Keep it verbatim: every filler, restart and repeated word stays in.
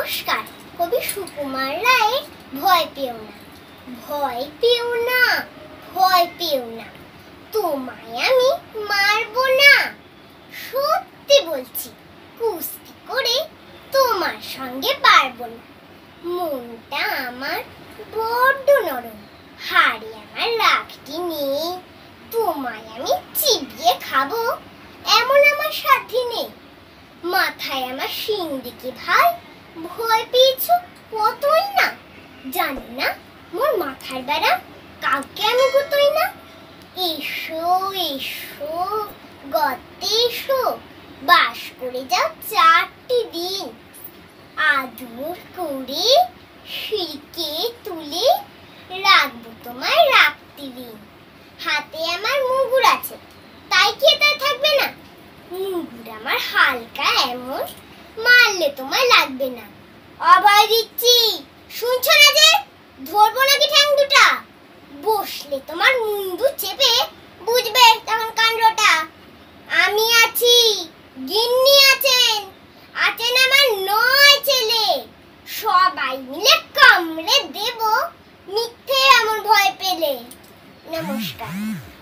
নমস্কার। কবি সুকুমার রায়ের ভয় পেও না, ভয় পেও না, ভয় পেও না, তোমায় আমি মারবো না। সত্যি বলছি, কুস্তি করে তোমার সঙ্গে পারবো না। মনটা আমার বড্ড নরম, হাড়ে আমার লাঠি নেই, তোমায় আমি চিবিয়ে খাবো এমন আমার সাধ্যি নেই। মাথায় আমার সিন্দিকি ভাই, ভয় পেয়েছো কতই না, জানি না মোর মাথার বেড়া কাউকে আমি গুতোই না। এসো এসো গর্তে এসো, বাস করে যাও চারটি দিন, আদর করে শিকে তুলে রাখবো তোমায় রাত্রি দিন। হাতে আমার মুগুর আছে, তাই কি তাই থাকবে না? মুগুর আমার হালকা এমন, মারলে তোমায় লাগবে না। অভয় দিচ্ছি, শুনছো না যে? ধরবো নাকি ঠ্যাং দুটা? বসলে তোমার মুন্ডু চেপে বুঝবে তখন কাণ্ডটা। আমি আছি, গিন্নি আছেন, আছেন আমার নয় ছেলে, সবাই মিলে কামড়ে দেব মিথ্যে এমন ভয় পেলে। নমস্কার।